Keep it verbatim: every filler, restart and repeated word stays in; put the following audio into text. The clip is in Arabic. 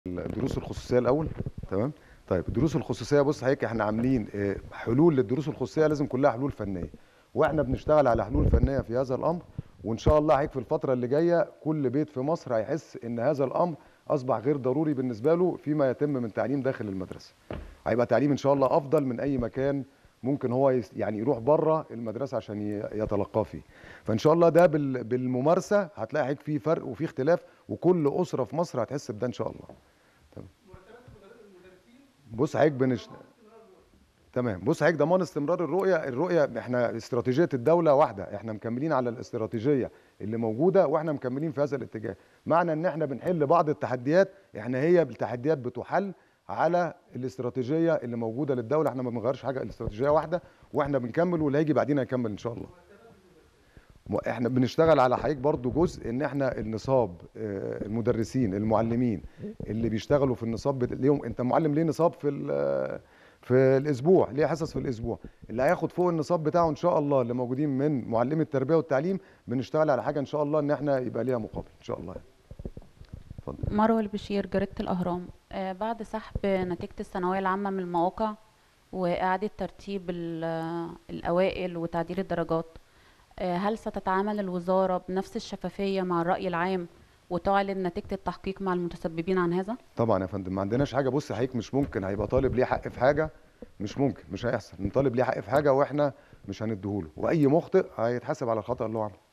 الدروس الخصوصيه الاول. تمام. طيب الدروس الخصوصيه، بص حضرتك، احنا عاملين آه، حلول للدروس الخصوصيه، لازم كلها حلول فنيه، واحنا بنشتغل على حلول فنيه في هذا الامر. وان شاء الله حضرتك في الفتره اللي جايه كل بيت في مصر هيحس ان هذا الامر اصبح غير ضروري بالنسبه له فيما يتم من تعليم داخل المدرسه. هيبقى تعليم ان شاء الله افضل من اي مكان ممكن هو يس- يعني يروح بره المدرسه عشان ي- يتلقاه فيه. فان شاء الله ده بال- بالممارسه هتلاقي حضرتك في فرق وفي اختلاف، وكل اسره في مصر هتحس بده ان شاء الله. تمام. بص حضرتك بنش... تمام. بص حضرتك، ضمان استمرار الرؤيه الرؤيه احنا استراتيجيه الدوله واحده، احنا مكملين على الاستراتيجيه اللي موجوده، واحنا مكملين في هذا الاتجاه. معنى ان احنا بنحل بعض التحديات، احنا هي التحديات بتحل على الاستراتيجيه اللي موجوده للدوله، احنا ما بنغيرش حاجه، الاستراتيجيه واحده، واحنا بنكمل واللي هيجي بعدين هيكمل ان شاء الله. م- احنا بنشتغل على حضرتك برضو جزء ان احنا النصاب، آه، المدرسين المعلمين اللي بيشتغلوا في النصاب بت- ليهم، انت معلم ليه نصاب في ال- في الاسبوع، ليه حصص في الاسبوع، اللي هياخد فوق النصاب بتاعه ان شاء الله اللي موجودين من معلمي التربيه والتعليم، بنشتغل على حاجه ان شاء الله ان احنا يبقى ليها مقابل ان شاء الله. اتفضل. مروة البشير، جريدة الأهرام. آه، بعد سحب نتيجة الثانوية العامة من المواقع وإعادة ترتيب ال- آه، الأوائل وتعديل الدرجات، آه، هل ستتعامل الوزارة بنفس الشفافية مع الرأي العام وتعلن نتيجة التحقيق مع المتسببين عن هذا؟ طبعا يا فندم، ما عندناش حاجه، بص حضرتك، مش ممكن هيبقى طالب ليه حق في حاجه، مش ممكن، مش هيحصل ان طالب ليه حق في حاجه واحنا مش هنديهوله، واي مخطئ هيتحاسب على الخطأ اللي هو عمله.